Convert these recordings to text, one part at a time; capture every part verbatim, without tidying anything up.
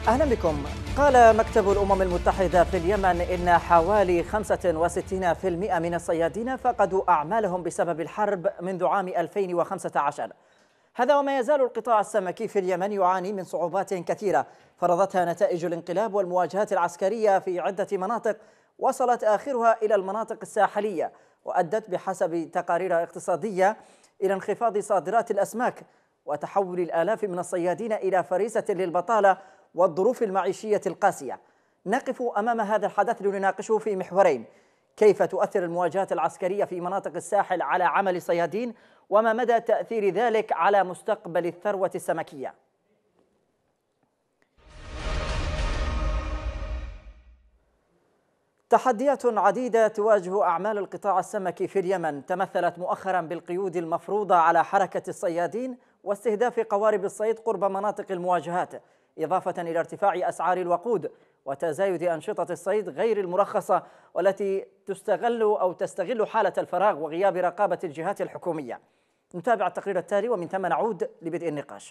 أهلا بكم. قال مكتب الأمم المتحدة في اليمن إن حوالي خمسة وستين بالمئة من الصيادين فقدوا أعمالهم بسبب الحرب منذ عام ألفين وخمسة عشر. هذا وما يزال القطاع السمكي في اليمن يعاني من صعوبات كثيرة فرضتها نتائج الانقلاب والمواجهات العسكرية في عدة مناطق وصلت آخرها إلى المناطق الساحلية، وأدت بحسب تقارير اقتصادية إلى انخفاض صادرات الأسماك وتحول الآلاف من الصيادين إلى فريسة للبطالة والظروف المعيشية القاسية. نقف أمام هذا الحدث لنناقشه في محورين: كيف تؤثر المواجهات العسكرية في مناطق الساحل على عمل الصيادين، وما مدى تأثير ذلك على مستقبل الثروة السمكية؟ تحديات عديدة تواجه أعمال القطاع السمكي في اليمن تمثلت مؤخرا بالقيود المفروضة على حركة الصيادين واستهداف قوارب الصيد قرب مناطق المواجهات، إضافة إلى ارتفاع أسعار الوقود وتزايد أنشطة الصيد غير المرخصة والتي تستغل أو تستغل حالة الفراغ وغياب رقابة الجهات الحكومية. نتابع التقرير التالي ومن ثم نعود لبدء النقاش.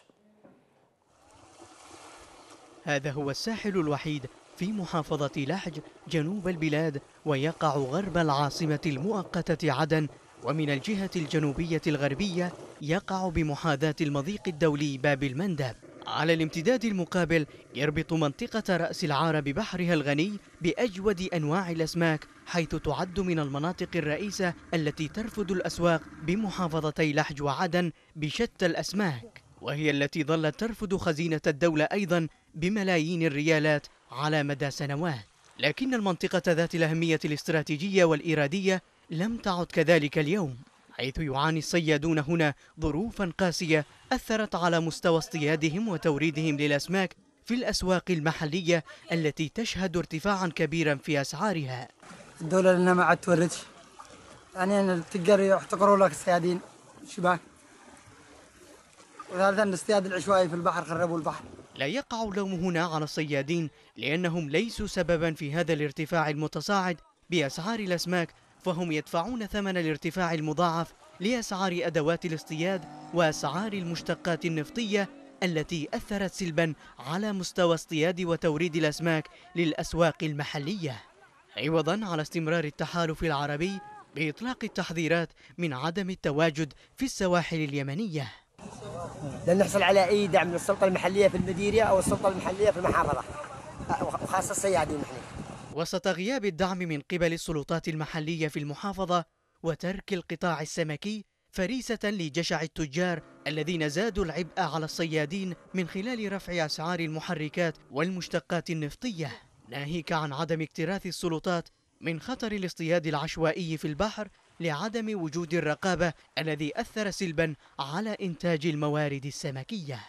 هذا هو الساحل الوحيد في محافظة لحج جنوب البلاد، ويقع غرب العاصمة المؤقتة عدن، ومن الجهة الجنوبية الغربية يقع بمحاذاة المضيق الدولي باب المندب. على الامتداد المقابل يربط منطقة رأس العار ببحرها الغني بأجود أنواع الأسماك، حيث تعد من المناطق الرئيسة التي ترفض الأسواق بمحافظتي لحج وعدن بشتى الأسماك، وهي التي ظلت ترفض خزينة الدولة أيضا بملايين الريالات على مدى سنوات. لكن المنطقة ذات الأهمية الاستراتيجية والإيرادية لم تعد كذلك اليوم، حيث يعاني الصيادون هنا ظروفا قاسية أثرت على مستوى اصطيادهم وتوريدهم للأسماك في الأسواق المحلية التي تشهد ارتفاعا كبيرا في أسعارها. الدولة لنا ما عاد توردش، يعني التجار يحتقروا لك الصيادين شباك، وثالثا الاصطياد العشوائي في البحر خربوا البحر. لا يقع اللوم هنا على الصيادين لأنهم ليسوا سببا في هذا الارتفاع المتصاعد بأسعار الأسماك، فهم يدفعون ثمن الارتفاع المضاعف لأسعار أدوات الاصطياد وأسعار المشتقات النفطية التي أثرت سلبا على مستوى اصطياد وتوريد الأسماك للأسواق المحلية، عوضا على استمرار التحالف العربي بإطلاق التحذيرات من عدم التواجد في السواحل اليمنية. لن نحصل على أي دعم من السلطة المحلية في المديرية أو السلطة المحلية في المحافظة، وخاصة الصيادين نحن. وسط غياب الدعم من قبل السلطات المحلية في المحافظة وترك القطاع السمكي فريسة لجشع التجار الذين زادوا العبء على الصيادين من خلال رفع أسعار المحركات والمشتقات النفطية، ناهيك عن عدم اكتراث السلطات من خطر الاصطياد العشوائي في البحر لعدم وجود الرقابة الذي أثر سلبا على إنتاج الموارد السمكية.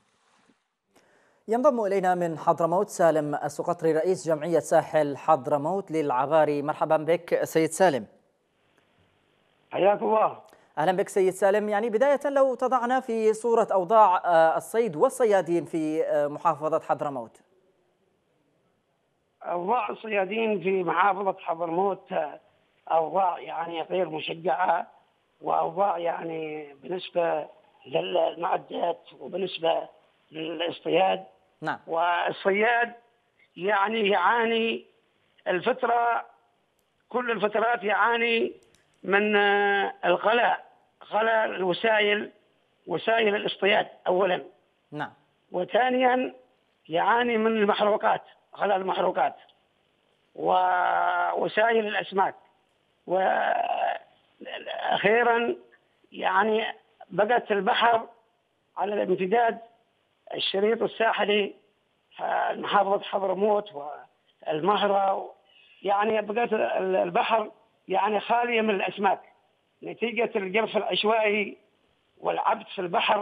ينضم إلينا من حضرموت سالم السقطري رئيس جمعية ساحل حضرموت للعباري. مرحبا بك سيد سالم. حياك الله. أهلا بك سيد سالم. يعني بداية لو تضعنا في صورة أوضاع الصيد والصيادين في محافظة حضرموت. أوضاع الصيادين في محافظة حضرموت أوضاع يعني غير مشجعة، وأوضاع يعني بالنسبة للمعدات وبالنسبة للاصطياد. نعم. والصياد يعني يعاني الفترة، كل الفترات يعاني من الغلاء، غلاء الوسائل، وسائل الاصطياد أولا. نعم. وثانيا يعاني من المحروقات، غلاء المحروقات ووسائل الأسماك. وأخيرا يعني بقت البحر على الامتداد الشريط الساحلي محافظة حضرموت والمهرة، يعني بقت البحر يعني خالية من الأسماك نتيجة الجرف العشوائي والعبث في البحر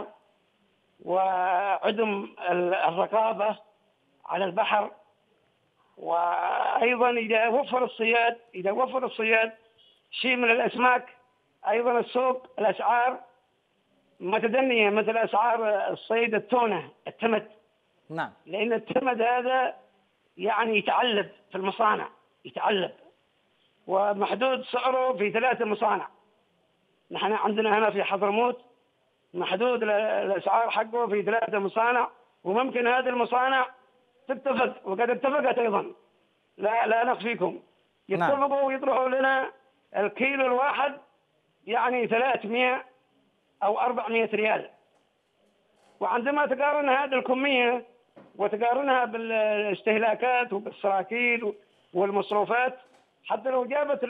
وعدم الرقابة على البحر. وأيضا إذا وفر الصياد إذا وفر الصياد شيء من الأسماك، أيضا السوق الأسعار متدنية مثل أسعار الصيد التونة التمد. نعم. لأن التمد هذا يعني يتعلب في المصانع، يتعلب ومحدود سعره في ثلاثة مصانع. نحن عندنا هنا في حضرموت محدود الأسعار حقه في ثلاثة مصانع، وممكن هذه المصانع تتفق وقد اتفقت أيضا، لا لا نخفيكم، يتفقوا ويطرحوا لنا الكيلو الواحد يعني ثلاثمئة أو أربعمئة ريال. وعندما تقارن هذه الكمية وتقارنها بالاستهلاكات وبالسراكيل والمصروفات، حتى لو جابت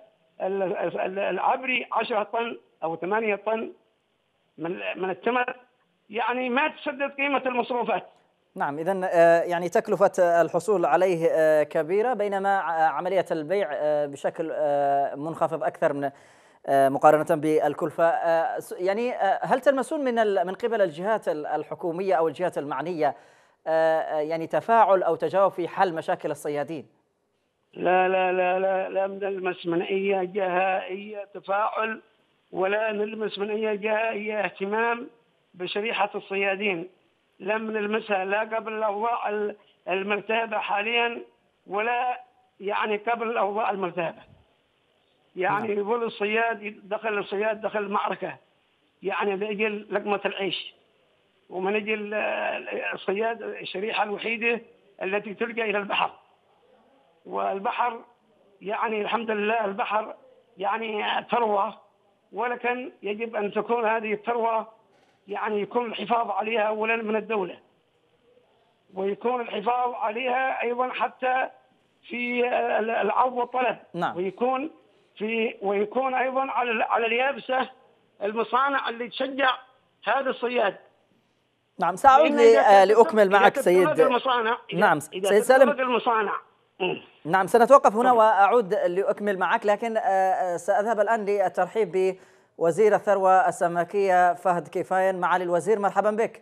العبري عشرة طن أو ثمانية طن من من التمر، يعني ما تسدد قيمة المصروفات. نعم، إذن يعني تكلفة الحصول عليه كبيرة، بينما عملية البيع بشكل منخفض أكثر من مقارنة بالكلفة. يعني هل تلمسون من من قبل الجهات الحكومية أو الجهات المعنية يعني تفاعل أو تجاوب في حل مشاكل الصيادين؟ لا لا لا لا لا نلمس من أي جهة أي تفاعل، ولا نلمس من أي جهة أي اهتمام بشريحة الصيادين. لم نلمسها لا قبل الأوضاع المرتهبة حاليا ولا يعني قبل الأوضاع المرتهبة. يعني يقول الصياد دخل الصياد دخل المعركة يعني لأجل لقمة العيش، ومن أجل الصياد الشريحة الوحيدة التي تلجأ إلى البحر. والبحر يعني الحمد لله البحر يعني ثروة، ولكن يجب أن تكون هذه الثروة يعني يكون الحفاظ عليها أولا من الدولة، ويكون الحفاظ عليها أيضا حتى في العرض والطلب. نعم. ويكون في ويكون أيضا على على اليابسة المصانع اللي تشجع هذا الصياد. نعم، سأعود لأكمل معك سيد. المصانع نعم إذا سيد سالم. المصانع. نعم، سنتوقف هنا وأعود لأكمل معك، لكن سأذهب الآن للترحيب بوزير الثروة السمكية فهد كفاين. معالي الوزير، مرحبا بك.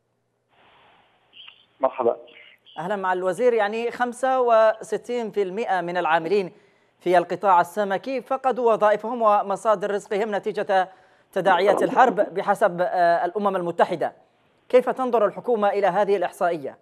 مرحبا. أهلا مع الوزير. يعني خمسة وستين بالمئة من العاملين في القطاع السمكي فقدوا وظائفهم ومصادر رزقهم نتيجة تداعيات الحرب بحسب الأمم المتحدة. كيف تنظر الحكومة إلى هذه الإحصائية؟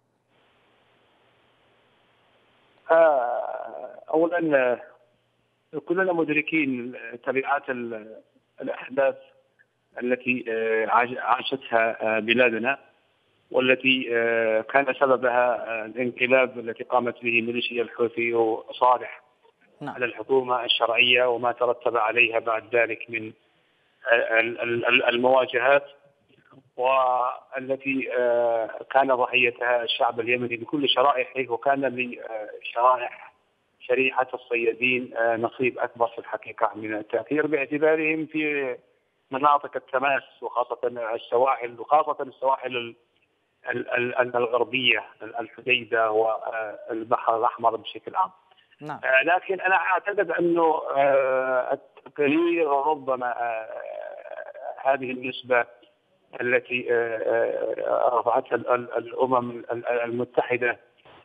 أولا كلنا مدركين تبعات الأحداث التي عاشتها بلادنا، والتي كان سببها الانقلاب التي قامت به ميليشيا الحوثي وصالح نعم. على الحكومة الشرعية وما ترتب عليها بعد ذلك من المواجهات، والتي كان ضحيتها الشعب اليمني بكل شرائحه، وكان لشرائح شريحة الصيادين نصيب أكبر في الحقيقة من التأثير باعتبارهم في مناطق التماس، وخاصة السواحل وخاصة السواحل الغربية الحديدة والبحر الأحمر بشكل عام. نعم. لكن أنا أعتقد أنه التقرير ربما هذه النسبة التي رفعتها الأمم المتحدة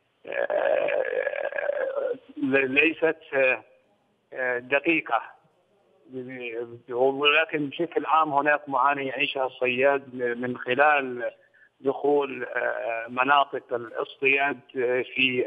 ليست دقيقة، ولكن بشكل عام هناك معاناة يعيشها الصياد من خلال دخول مناطق الاصطياد في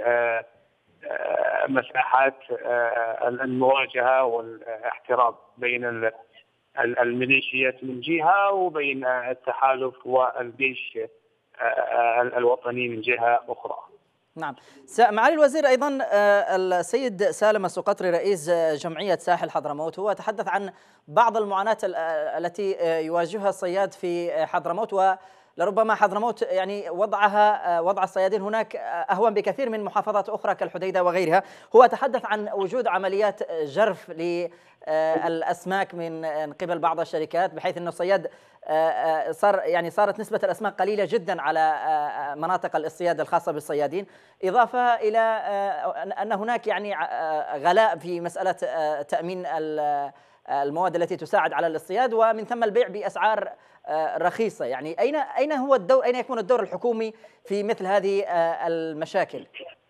مساحات المواجهة والاحتراق بين الميليشيات من جهة وبين التحالف والجيش الوطني من جهة أخرى. نعم. معالي الوزير، أيضا السيد سالم السقطري رئيس جمعية ساحل حضرموت هو تحدث عن بعض المعاناة التي يواجهها الصياد في حضرموت، ولربما حضرموت يعني وضعها وضع الصيادين هناك أهون بكثير من محافظات أخرى كالحديدة وغيرها. هو تحدث عن وجود عمليات جرف للأسماك من قبل بعض الشركات، بحيث أن الصياد صار يعني صارت نسبة الأسماك قليلة جدا على مناطق الاصطياد الخاصة بالصيادين، إضافة إلى أن هناك يعني غلاء في مسألة تأمين المواد التي تساعد على الاصطياد، ومن ثم البيع بأسعار رخيصة. يعني أين أين هو الدور أين يكون الدور الحكومي في مثل هذه المشاكل؟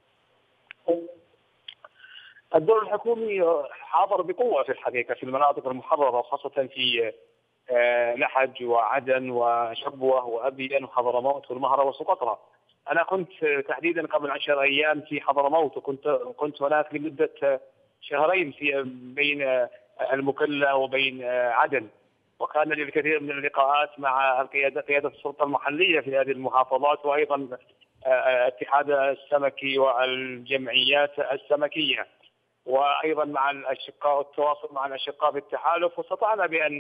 الدور الحكومي حاضر بقوة في الحقيقة في المناطق المحررة، وخاصة في لحج وعدن وشبوة وأبين وحضرموت والمهرة وسقطرى. أنا كنت تحديدا قبل عشر أيام في حضرموت، وكنت كنت هناك لمدة شهرين في بين المكلا وبين عدن، وكان لي الكثير من اللقاءات مع القيادة قيادة السلطة المحلية في هذه المحافظات، وأيضا الاتحاد السمكي والجمعيات السمكية، وأيضا مع الأشقاء والتواصل مع الأشقاء في التحالف، واستطعنا بأن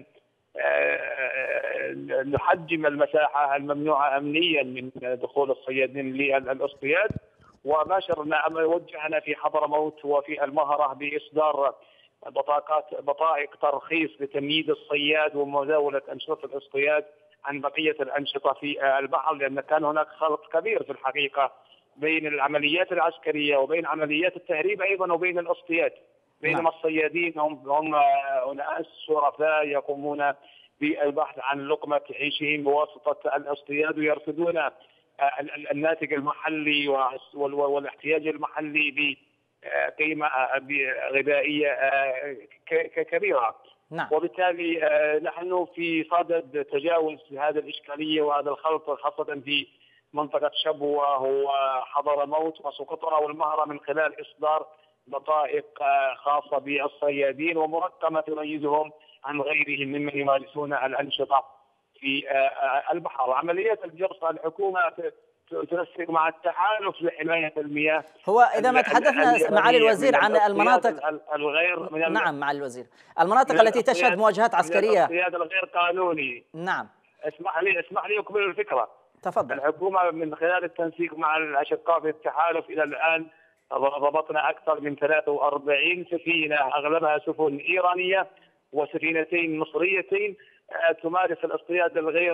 نحجم المساحة الممنوعة أمنيا من دخول الصيادين للاصطياد، وباشرنا وجهنا في حضرموت وفي المهرة بإصدار بطاقات بطائق ترخيص لتمييز الصياد ومزاولة أنشطة الاصطياد عن بقية الأنشطة في البحر، لأن كان هناك خلط كبير في الحقيقة بين العمليات العسكرية وبين عمليات التهريب أيضا وبين الاصطياد، بينما الصيادين هم هم أناس شرفاء يقومون بالبحث عن لقمة عيشهم بواسطة الاصطياد، ويرصدون الناتج المحلي والاحتياج المحلي بقيمة غذائية كبيرة. نعم. وبالتالي نحن في صدد تجاوز هذه الإشكالية وهذا الخلط، خاصة في منطقة شبوة وحضرموت وسقطرى والمهرة، من خلال إصدار بطائق خاصة بالصيادين ومرقمة تميزهم عن غيرهم ممن يمارسون الأنشطة في البحر. عمليات الجرس الحكومة تنسق مع التحالف لحماية المياه. هو إذا ما تحدثنا معالي الوزير عن المناطق الغير من نعم معالي الوزير، المناطق التي تشهد مواجهات عسكرية، الاصطياد الغير قانوني. نعم. اسمح لي اسمح لي أكمل الفكرة. تفضل. الحكومة من خلال التنسيق مع الأشقاء في التحالف إلى الآن ضبطنا أكثر من ثلاث وأربعين سفينة، أغلبها سفن إيرانية وسفينتين مصريتين تمارس الاصطياد الغير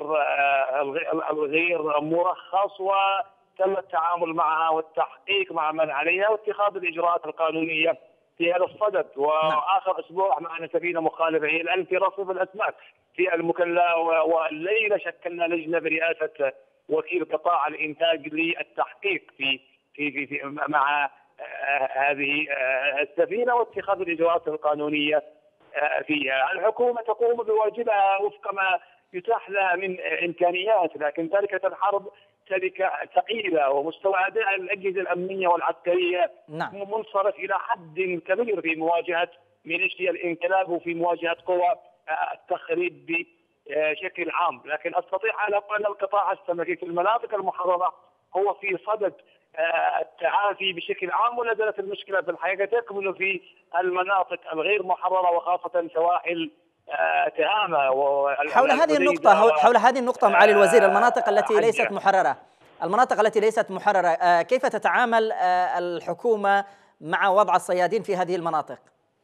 الغير مرخص، وتم التعامل معها والتحقيق مع من عليها واتخاذ الإجراءات القانونية في هذا الصدد. وآخر أسبوع معنا سفينة مخالفة هي الآن في رصيف الأسماك في المكلا، والليلة شكلنا لجنة برئاسة وكيل قطاع الإنتاج للتحقيق في في في, في مع هذه السفينة واتخاذ الإجراءات القانونية فيها. الحكومة تقوم بواجبها وفق ما يتاح لها من إمكانيات، لكن تركة الحرب تركة ثقيلة ومستوى أداء الأجهزة الأمنية والعسكرية نعم. منصرف إلى حد كبير في مواجهة ميليشيا الانقلاب وفي مواجهة قوى التخريب بشكل عام. لكن أستطيع أن أقول أن القطاع السمكي في المناطق المحررة هو في صدد التعافي بشكل عام، ولا زالت المشكلة في الحقيقة تكمن في المناطق الغير محررة وخاصة سواحل تهامة. حول هذه النقطة حول هذه النقطة معالي الوزير، المناطق التي ليست محررة المناطق التي ليست محررة كيف تتعامل الحكومة مع وضع الصيادين في هذه المناطق؟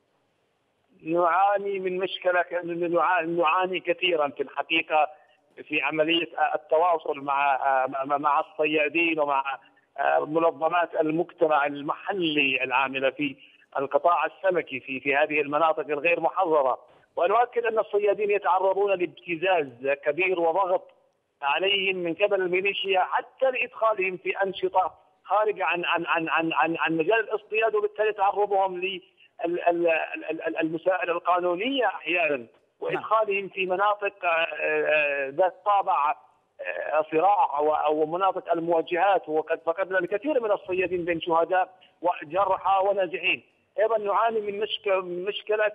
نعاني من مشكلة، نعاني كثيرا في الحقيقة في عملية التواصل مع مع الصيادين ومع منظمات المجتمع المحلي العاملة في القطاع السمكي في في هذه المناطق الغير محررة. ونؤكد أن الصيادين يتعرضون لابتزاز كبير وضغط عليهم من قبل الميليشيا حتى لإدخالهم في أنشطة خارجة عن عن عن عن عن, عن مجال الاصطياد، وبالتالي تعرضهم للمسائل القانونية أحيانا وإدخالهم في مناطق ذات طابع صراع أو مناطق المواجهات. وقد فقدنا الكثير من الصيادين بين شهداء وجرحى وناجحين. أيضا نعاني من مشكلة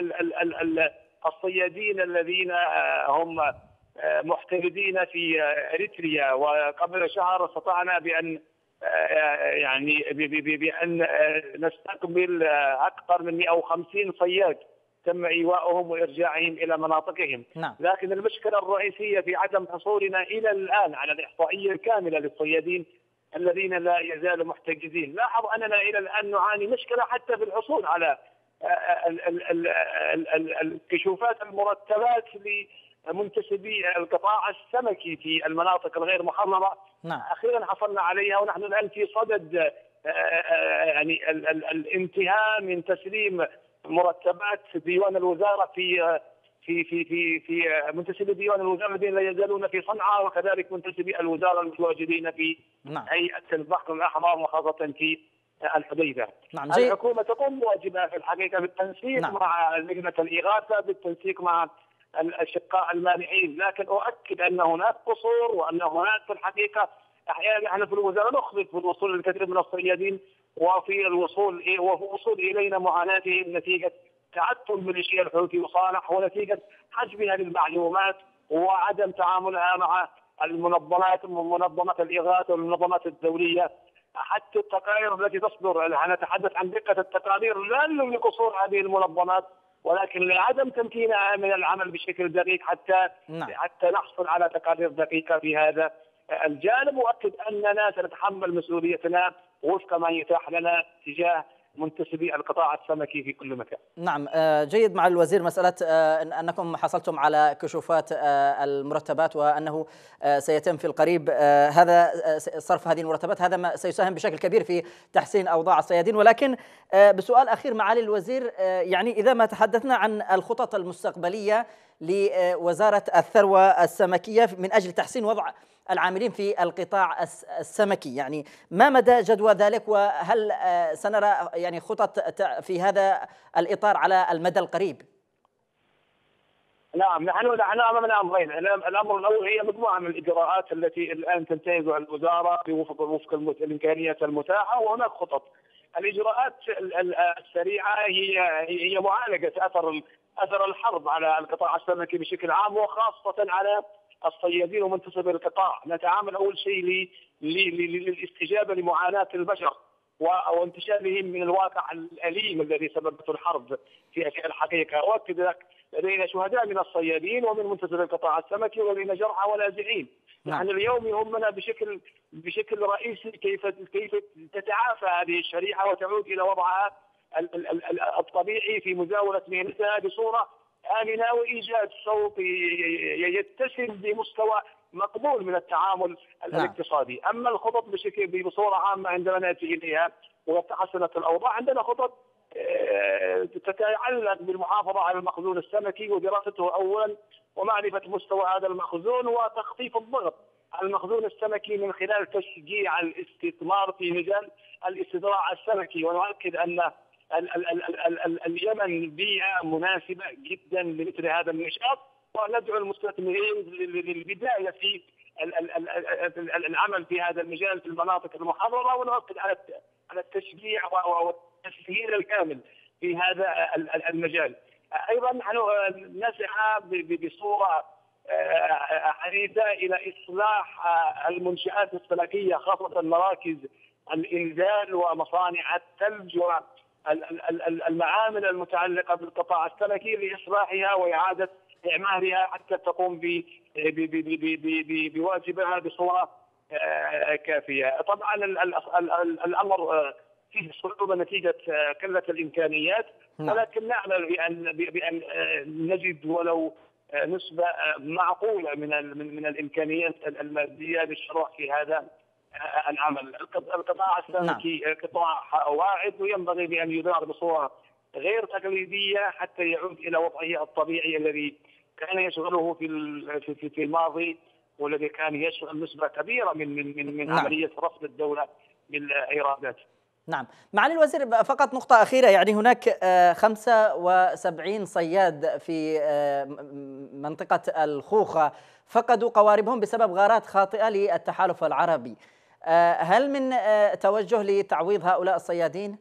الصيادين الذين هم محترفين في إريتريا، وقبل شهر استطعنا بأن يعني بأن نستقبل أكثر من مئة وخمسين صياد تم إيواؤهم وإرجاعهم إلى مناطقهم. نعم. لكن المشكلة الرئيسية في عدم حصولنا إلى الآن على الإحصائية الكاملة للصيادين الذين لا يزالوا محتجزين. لاحظ أننا إلى الآن نعاني مشكلة حتى في الحصول على الكشوفات المرتبات لمنتسبي القطاع السمكي في المناطق الغير محررة. نعم. أخيرا حصلنا عليها، ونحن الآن في صدد يعني الانتهاء من تسليم مرتبات ديوان الوزارة في في في في في منتسبي ديوان الوزارة الذين لا يزالون في صنعاء، وكذلك منتسبي الوزارة المتواجدين في نعم. هيئة البحر الأحمر وخاصة في الحديدة. نعم. الحكومة تقوم بواجبها في الحقيقة بالتنسيق نعم. مع لجنة الإغاثة، بالتنسيق مع الأشقاء المانحين، لكن أؤكد أن هناك قصور وأن هناك في الحقيقة أحيانا نحن في الوزارة نخطئ في الوصول للكثير من الصيادين، وفي الوصول وفي الوصول إلينا معاناتهم نتيجة تعتم ميليشيا الحوثي وصالح، ونتيجة حجبها للمعلومات وعدم تعاملها مع المنظمات منظمات الإغاثة والمنظمات الدولية. حتى التقارير التي تصدر، نتحدث عن دقة التقارير لا لقصور هذه المنظمات، ولكن لعدم تمكينها من العمل بشكل دقيق حتى نعم. حتى نحصل على تقارير دقيقة في هذا الجانب. وأكد أننا سنتحمل مسؤوليتنا وفق ما يتاح لنا تجاه منتسبي القطاع السمكي في كل مكان. نعم، جيد. مع الوزير مسألة أنكم حصلتم على كشوفات المرتبات وأنه سيتم في القريب هذا صرف هذه المرتبات، هذا ما سيساهم بشكل كبير في تحسين أوضاع الصيادين. ولكن بسؤال أخير معالي الوزير، يعني إذا ما تحدثنا عن الخطط المستقبلية لوزارة الثروة السمكية من أجل تحسين وضع العاملين في القطاع السمكي، يعني ما مدى جدوى ذلك، وهل سنرى يعني خطط في هذا الإطار على المدى القريب؟ نعم، نحن نحن امامنا امرين. الامر الاول هي مجموعه من الاجراءات التي الان تنتهزها الوزاره بوفق وفق الامكانيات المتاحه، وهناك خطط. الاجراءات السريعه هي هي معالجه اثر اثر الحرب على القطاع السمكي بشكل عام، وخاصه على الصيادين ومنتسبي القطاع. نتعامل اول شيء للاستجابه لمعاناه البشر وانتشالهم من الواقع الاليم الذي سببته الحرب في الحقيقه. اؤكد لك لدينا شهداء من الصيادين ومن منتسبي القطاع السمكي، ولدينا جرحى ولاجئين. نحن اليوم يهمنا بشكل بشكل رئيسي كيف كيف تتعافى هذه الشريحه وتعود الى وضعها الطبيعي في مزاوله مهنتها بصوره آمنة، وإيجاد صوت يتسم بمستوى مقبول من التعامل الاقتصادي. أما الخطط بشكل بصورة عامة عندما نأتي إليها وتحسنت الأوضاع، عندنا خطط تتعلق بالمحافظة على المخزون السمكي ودراسته أولا ومعرفة مستوى هذا المخزون وتخفيف الضغط على المخزون السمكي من خلال تشجيع الاستثمار في مجال الاستزراع السمكي. ونؤكد أن اليمن بيئة مناسبة جدا لمثل هذا النشاط، وندعو المستثمرين للبداية في العمل في هذا المجال في المناطق المحررة، ونؤكد على على التشجيع والتسهيل الكامل في هذا المجال. أيضا نحن نسعى بصورة حديثة إلى إصلاح المنشآت السمكية، خاصة مراكز الإنزال ومصانع الثلج والمعامل المتعلقة بالقطاع السمكي لإصلاحها وإعادة إعمارها حتى تقوم بواجبها بصورة كافية. طبعا الأمر فيه صعوبة نتيجة قلة الإمكانيات، ولكن نعمل بأن بأن نجد ولو نسبة معقولة من من الإمكانيات المادية للشروع في هذا العمل. القطاع السمكي قطاع واعد وينبغي بأن يدار بصورة غير تقليدية حتى يعود إلى وضعه الطبيعي الذي كان يشغله في في في الماضي، والذي كان يشغل نسبة كبيرة من من من, من نعم. عملية رصد الدولة بالإيرادات. نعم، معالي الوزير فقط نقطة أخيرة، يعني هناك خمسة وسبعين صياد في منطقة الخوخة فقدوا قواربهم بسبب غارات خاطئة للتحالف العربي، هل من توجه لتعويض هؤلاء الصيادين؟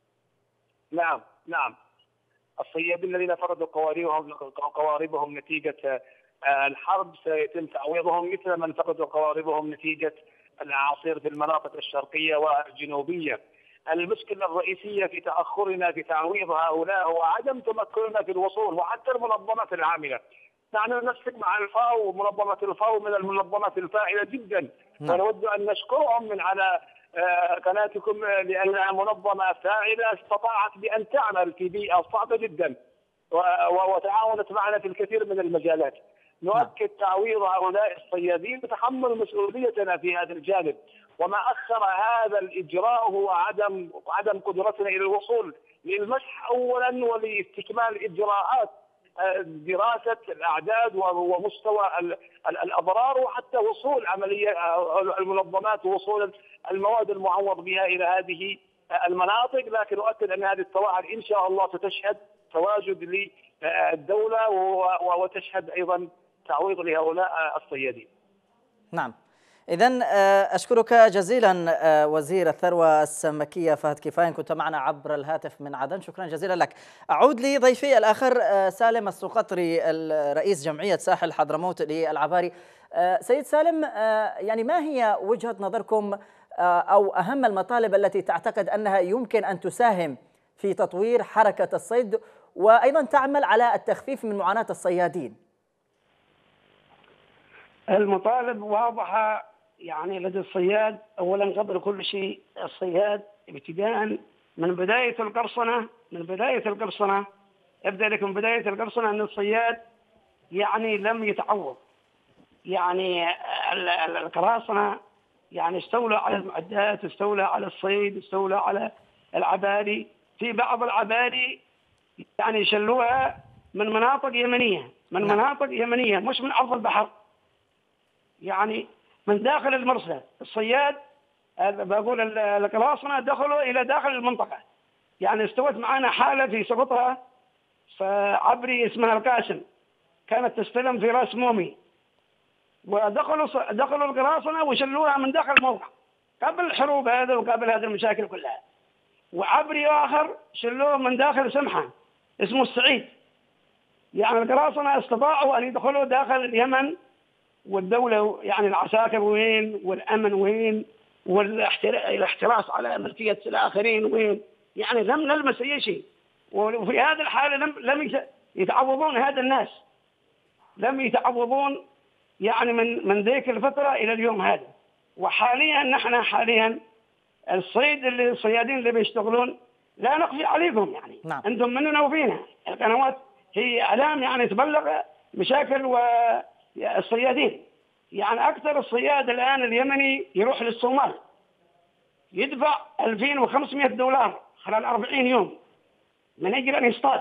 نعم نعم، الصيادين الذين فقدوا قواربهم قواربهم نتيجة الحرب سيتم تعويضهم مثل من فقدوا قواربهم نتيجة الأعاصير في المناطق الشرقية والجنوبية. المشكلة الرئيسية في تأخرنا في تعويض هؤلاء هو عدم تمكننا في الوصول، وحتى المنظمات العاملة. نحن نسلك مع الفاو، ومنظمة الفاو من المنظمات الفاعلة جدا، ونود أن نشكرهم من على قناتكم لأنها منظمة فاعلة استطاعت بأن تعمل في بيئة صعبة جدا وتعاونت معنا في الكثير من المجالات. نؤكد تعويض هؤلاء الصيادين وتحمل مسؤوليتنا في هذا الجانب، وما أخر هذا الإجراء هو عدم عدم قدرتنا إلى الوصول للمسح أولا ولاستكمال إجراءات دراسة الأعداد ومستوى الأضرار، وحتى وصول عملية المنظمات ووصول المواد المعوض بها إلى هذه المناطق. لكن أؤكد أن هذه الصواعق إن شاء الله ستشهد تواجد للدولة وتشهد أيضا تعويض لهؤلاء الصيادين. نعم، إذن أشكرك جزيلا وزير الثروة السمكية فهد كفاين، كنت معنا عبر الهاتف من عدن، شكرا جزيلا لك. أعود لضيفي الآخر سالم السقطري رئيس جمعية ساحل حضرموت للعباري. سيد سالم، يعني ما هي وجهة نظركم أو أهم المطالب التي تعتقد أنها يمكن أن تساهم في تطوير حركة الصيد وأيضا تعمل على التخفيف من معاناة الصيادين؟ المطالب واضحة يعني لدى الصياد. أولا قبل كل شيء الصياد ابتداء من بداية القرصنة من بداية القرصنة ابدأ لك من بداية القرصنة أن الصياد يعني لم يتعوض. يعني القراصنة يعني استولوا على المعدات، استولوا على الصيد، استولوا على العباري. في بعض العباري يعني شلوها من مناطق يمنية من مناطق يمنية مش من أرض البحر، يعني من داخل المرسى. الصياد بقول القراصنة دخلوا إلى داخل المنطقة، يعني استوت معنا حالة في سقطها فعبري اسمها القاسم، كانت تستلم في راس مومي، ودخلوا دخلوا القراصنة وشلوها من داخل الموقع قبل الحروب هذا وقبل هذه المشاكل كلها. وعبري آخر شلوه من داخل سمحة اسمه السعيد. يعني القراصنة استطاعوا أن يدخلوا داخل اليمن، والدولة يعني العساكر وين والأمن وين والاحتراس على ملكية الآخرين وين، يعني لم نلمس أي شيء. وفي هذه الحالة لم لم يتعوضون هذا الناس، لم يتعوضون يعني من من ذيك الفترة إلى اليوم هذا. وحاليا نحن حاليا الصيد اللي الصيادين اللي بيشتغلون لا نخفي عليكم، يعني نعم. أنتم مننا وفينا. القنوات هي إعلام يعني تبلغ مشاكل والصيادين. يعني أكثر الصياد الآن اليمني يروح للصومال يدفع ألفين وخمسمائة دولار خلال أربعين يوم من أجل أن يصطاد.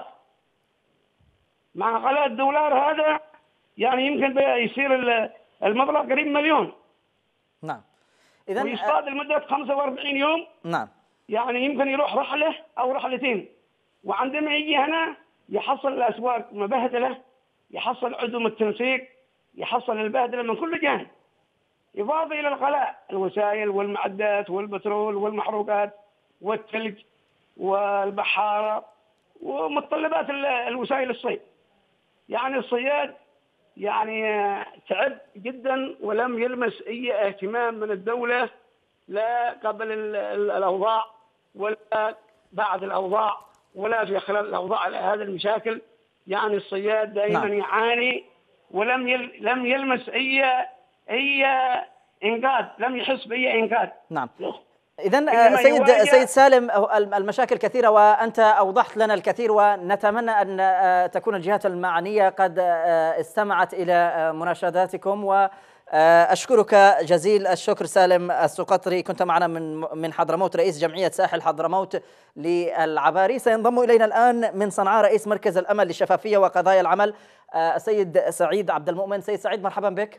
مع غلاء الدولار هذا يعني يمكن يصير المبلغ قريب مليون. نعم. إذا ويصطاد لمدة خمسة وأربعين يوم. نعم. يعني يمكن يروح رحلة أو رحلتين، وعندما يجي هنا يحصل الأسواق مبهدلة، يحصل عدم التنسيق، يحصل البهدلة من كل جانب، إضافة إلى الغلاء الوسائل والمعدات والبترول والمحروقات والثلج والبحارة ومتطلبات الوسائل الصيد. يعني الصياد يعني تعب جدا ولم يلمس أي اهتمام من الدولة، لا قبل الأوضاع ولا بعد الأوضاع ولا في خلال الأوضاع على هذه المشاكل. يعني الصياد دائما نعم. يعاني ولم يل لم يلمس أي أي إنقاذ، لم يحس بأي إنقاذ. نعم. إذن سيد سيد سالم، المشاكل كثيرة وأنت أوضحت لنا الكثير، ونتمنى أن تكون الجهات المعنية قد استمعت إلى مناشداتكم. وأشكرك جزيل الشكر سالم السقطري، كنت معنا من من حضرموت رئيس جمعية ساحل حضرموت للعباري. سينضم إلينا الآن من صنعاء رئيس مركز الأمل للشفافية وقضايا العمل السيد سعيد عبد المؤمن. سيد سعيد مرحبا بك.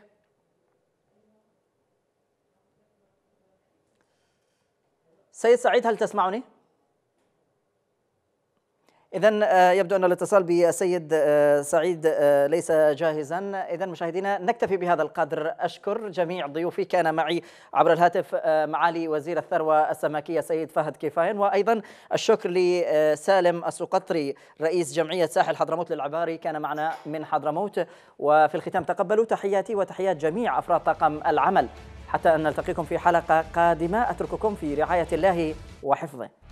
سيد سعيد هل تسمعني؟ إذن يبدو أن الاتصال بسيد سعيد ليس جاهزا. إذن مشاهدينا نكتفي بهذا القدر. أشكر جميع ضيوفي، كان معي عبر الهاتف معالي وزير الثروة السمكية سيد فهد كفاين، وأيضا الشكر لسالم السقطري رئيس جمعية ساحل حضرموت للعباري، كان معنا من حضرموت. وفي الختام تقبلوا تحياتي وتحيات جميع أفراد طاقم العمل، حتى أن نلتقيكم في حلقة قادمة. أترككم في رعاية الله وحفظه.